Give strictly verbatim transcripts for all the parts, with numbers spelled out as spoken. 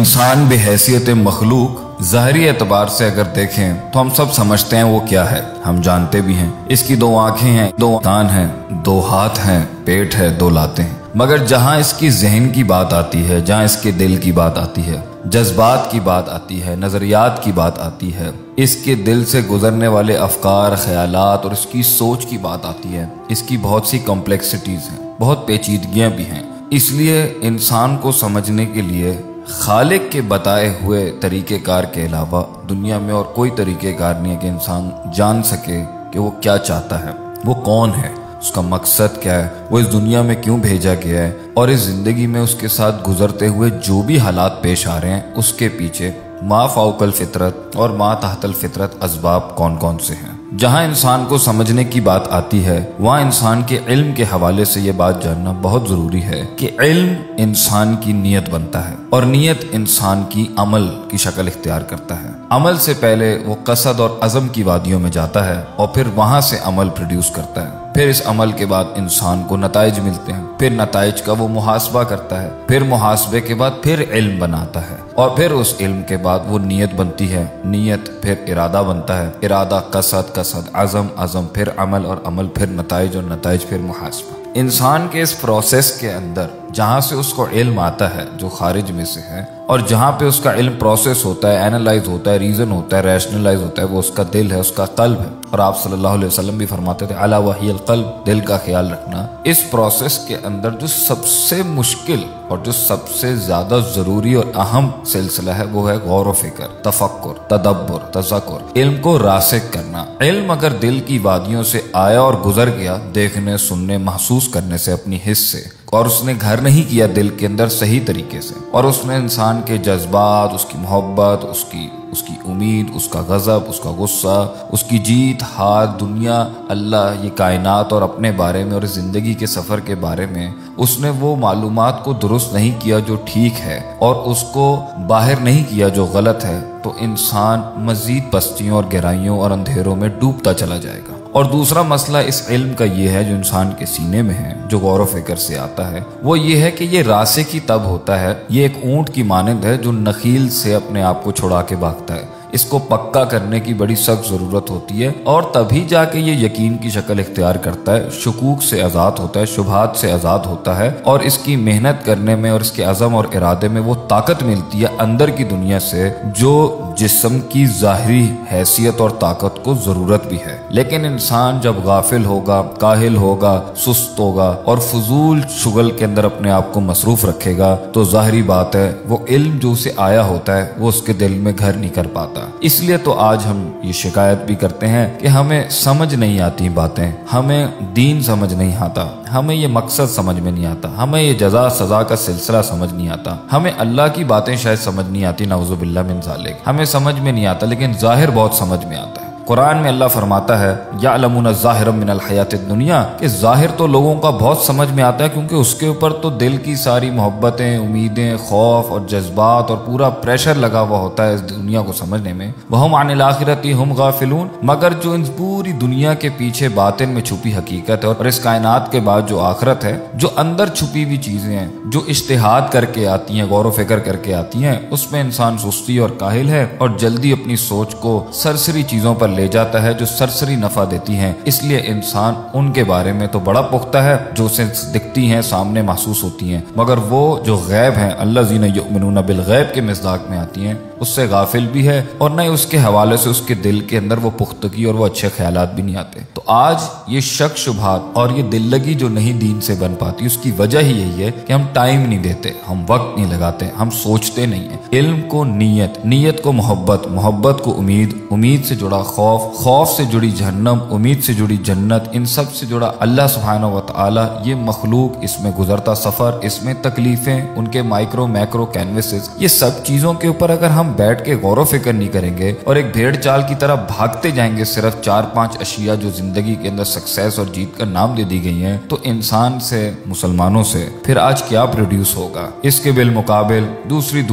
انسان بحیثیت مخلوق ظاہری اعتبار سے اگر دیکھیں تو ہم سب سمجھتے ہیں وہ کیا ہے، ہم جانتے بھی ہیں اس کی دو آنکھیں ہیں، دو کان ہیں، دو ہاتھ ہیں، پیٹ ہے، دو لاتیں ہیں۔ مگر جہاں اس کی ذہن کی بات آتی ہے، جہاں اس کے دل کی بات آتی ہے، جذبات کی بات آتی ہے، نظریات کی بات آتی ہے، اس کے دل سے گزرنے والے افکار، خیالات اور اس کی سوچ کی بات آتی ہے، اس کی بہت سی کمپلیکسٹیز ہیں، بہت پیچیدگیاں بھی ہیں۔ اس لیے انسان کو سمجھنے کے لیے خالق کے بتائے ہوئے طریقہ کار کے علاوہ دنیا میں اور کوئی طریقہ کار نہیں ہے کہ انسان جان سکے کہ وہ کیا چاہتا ہے، وہ کون ہے، اس کا مقصد کیا ہے، وہ اس دنیا میں کیوں بھیجا گیا ہے، اور اس زندگی میں اس کے ساتھ گزرتے ہوئے جو بھی حالات پیش آ رہے ہیں اس کے پیچھے ما فوق الفطرت اور ما تحت الفطرت اسباب کون کون سے ہیں۔ جہاں انسان کو سمجھنے کی بات آتی ہے وہاں انسان کے علم کے حوالے سے یہ بات جاننا بہت ضروری ہے کہ علم انسان کی نیت بنتا ہے اور نیت انسان کی عمل کی شکل اختیار کرتا ہے۔ عمل سے پہلے وہ قصد اور عزم کی وادیوں میں جاتا ہے اور پھر وہاں سے عمل پروڈیوس کرتا ہے، پھر اس عمل کے بعد انسان کو نتائج ملتے ہیں، پھر نتائج کا وہ محاسبہ کرتا ہے، پھر محاسبے کے بعد پھر علم بناتا ہے اور پھر اس علم کے بعد وہ نیت بنتی ہے، نیت پھر ارادہ بنتا ہے، ارادہ قصد، قصد عزم، عزم پھر عمل اور عمل پھر نتائج اور نتائج پھر محاسبہ۔ انسان کے اس پروسیس کے اندر جہاں سے اس کو علم آتا ہے جو خارج میں سے ہے، اور جہاں پہ اس کا علم پروسیس ہوتا ہے، اینالائز ہوتا ہے، ریزن ہوتا ہے، ریشنلائز ہوتا ہے، وہ اس کا دل ہے، اس کا قلب ہے۔ اور آپ صلی اللہ علیہ وسلم بھی فرماتے تھے الا وہی القلب، دل کا خیال رکھنا۔ اس پروسیس کے اندر جو سب سے مشکل اور جو سب سے زیادہ ضروری اور اہم سلسلہ ہے وہ ہے غور و فکر، تفکر، تدبر، تذکر، علم کو راسخ کرنا۔ علم اگر دل کی وادیوں سے آیا اور گزر گیا، دیکھنے، سننے، محسوس کرنے سے، اپنی حس سے، اور اس نے گھر نہیں کیا دل کے اندر صحیح طریقے سے، اور اس نے انسان کے جذبات، اس کی محبت، اس کی اس کی امید، اس کا غضب، اس کا غصہ، اس کی جیت ہار، دنیا، اللہ، یہ کائنات اور اپنے بارے میں اور زندگی کے سفر کے بارے میں اس نے وہ معلومات کو درست نہیں کیا جو ٹھیک ہے اور اس کو باہر نہیں کیا جو غلط ہے، تو انسان مزید پستیوں اور گہرائیوں اور اندھیروں میں ڈوبتا چلا جائے گا۔ اور دوسرا مسئلہ اس علم کا یہ ہے جو انسان کے سینے میں ہے، جو غور و فکر سے آتا ہے، وہ یہ ہے کہ یہ راسخ ہی تب ہوتا ہے، یہ ایک اونٹ کی مانند ہے جو نخیل سے اپنے آپ کو چھڑا کے بھاگتا ہے۔ اس کو پکا کرنے کی بڑی سخت ضرورت ہوتی ہے اور تبھی جا کے یہ یقین کی شکل اختیار کرتا ہے، شکوک سے آزاد ہوتا ہے، شبہات سے آزاد ہوتا ہے، اور اس کی محنت کرنے میں اور اس کے عزم اور ارادے میں وہ طاقت ملتی ہے اندر کی دنیا سے جو جسم کی ظاہری حیثیت اور طاقت کو ضرورت بھی ہے۔ لیکن انسان جب غافل ہوگا، کاہل ہوگا، سست ہوگا اور فضول شغل کے اندر اپنے آپ کو مصروف رکھے گا تو ظاہری بات ہے وہ علم جو اسے آیا ہوتا ہے وہ اس کے دل میں گھر نہیں کر پاتا۔ اس لیے تو آج ہم یہ شکایت بھی کرتے ہیں کہ ہمیں سمجھ نہیں آتی باتیں، ہمیں دین سمجھ نہیں آتا، ہمیں یہ مقصد سمجھ میں نہیں آتا، ہمیں یہ جزا سزا کا سلسلہ سمجھ نہیں آتا، ہمیں اللہ کی باتیں شاید سمجھ نہیں آتی، نعوذ باللہ من ذالک، ہمیں سمجھ میں نہیں آتا، لیکن ظاہر بہت سمجھ میں آتا ہے۔ قرآن میں اللہ فرماتا ہے یعلمون ظاہرا من الحیات الدنیا، کہ ظاہر تو لوگوں کا بہت سمجھ میں آتا ہے کیونکہ اس کے اوپر تو دل کی ساری محبتیں، امیدیں، خوف اور جذبات اور پورا پریشر لگا ہوا ہوتا ہے اس دنیا کو سمجھنے میں۔ وہم عن الآخرۃ ہم غافلون، مگر جو ان پوری دنیا کے پیچھے باطن میں چھپی حقیقت ہے اور اس کائنات کے بعد جو آخرت ہے، جو اندر چھپی ہوئی چیزیں ہیں، جو اجتہاد کر کے آتی ہیں، غور و فکر کر کے آتی ہیں، اس میں انسان سستی اور کاہل ہے اور جلدی اپنی سوچ کو سرسری چیزوں پر لے جاتا ہے جو سرسری نفع دیتی ہیں۔ اس لیے انسان ان کے بارے میں تو بڑا پختہ ہے جو اسے دکھتی ہیں، سامنے محسوس ہوتی ہیں، مگر وہ جو غیب ہیں، الذین یؤمنون بالغیب کے مصداق میں آتی ہیں، اس سے غافل بھی ہے اور نہ اس کے حوالے سے اس کے دل کے اندر وہ پختگی اور وہ اچھے خیالات بھی نہیں آتے۔ تو آج یہ شک شبہات اور یہ دل لگی جو نہیں دین سے بن پاتی، اس کی وجہ ہی یہی ہے کہ ہم ٹائم نہیں دیتے، ہم وقت نہیں لگاتے، ہم سوچتے نہیں ہیں۔ علم کو نیت، نیت کو محبت، محبت کو امید، امید سے جڑا خوف، خوف سے جڑی جہنم، امید سے جڑی جنت، ان سب سے جڑا اللہ سبحانہ و تعالی، یہ مخلوق، اس میں گزرتا سفر، اس میں تکلیفیں، ان کے مائکرو میکرو کینوسز، یہ سب چیزوں کے اوپر اگر ہم بیٹھ کے غور و فکر نہیں کریں گے اور ایک بھیڑ چال کی طرح بھاگتے جائیں گے صرف چار پانچ اشیاء جو زندگی کے اندر سکسیس اور جیت کا نام دے دی گئی ہیں، تو انسان سے، مسلمانوں سے پھر آج کیا پروڈیوس ہوگا؟ اس کے بالمقابل دوسری دنیا اور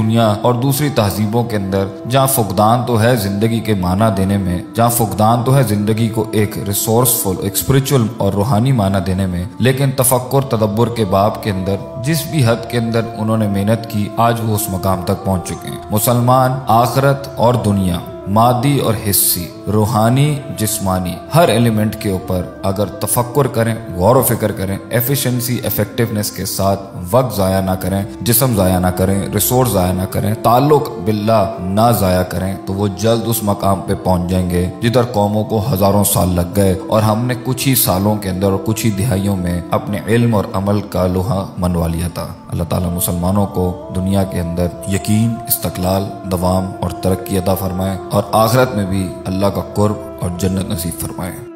اور دوسری تہذیبوں کے اندر جہاں فقدان تو ہے زندگی کے معنی دینے میں، جہاں فقدان تو ہے زندگی کو ایک ریسورسفل، ایک اسپرچل اور روحانی معنی دینے میں، لیکن تفکر تدبر کے باب کے اندر جس بھی حد کے اندر انہوں نے محنت کی آج وہ اس مقام تک پہنچ چکے ہیں۔ مسلمان آخرت اور دنیا، مادی اور حصی، روحانی جسمانی، ہر ایلیمنٹ کے اوپر اگر تفکر کریں، غور و فکر کریں، ایفیشنسی ایفیکٹونیس کے ساتھ وقت ضائع نہ کریں، جسم ضائع نہ کریں، ریسورس ضائع نہ کریں، تعلق باللہ نہ ضائع کریں، تو وہ جلد اس مقام پہ پہنچ جائیں گے جدھر قوموں کو ہزاروں سال لگ گئے اور ہم نے کچھ ہی سالوں کے اندر اور کچھ ہی دہائیوں میں اپنے علم اور عمل کا لوہا منوا لیا تھا۔ اللہ تعالیٰ مسلمانوں کو دنیا کے اندر یقین، استقلال، دوام اور ترقی عطا فرمائے اور آخرت میں بھی اللہ کا قرب اور جنت نصیب فرمائے۔